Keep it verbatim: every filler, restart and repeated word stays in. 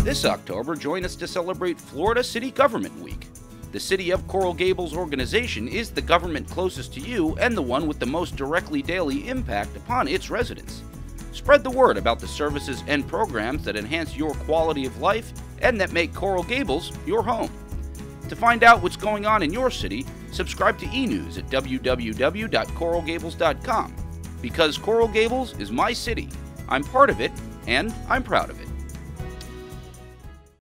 This October, join us to celebrate Florida City Government Week. The City of Coral Gables organization is the government closest to you and the one with the most directly daily impact upon its residents. Spread the word about the services and programs that enhance your quality of life and that make Coral Gables your home. To find out what's going on in your city, subscribe to e-news at w w w dot coral gables dot com. Because Coral Gables is my city, I'm part of it, and I'm proud of it.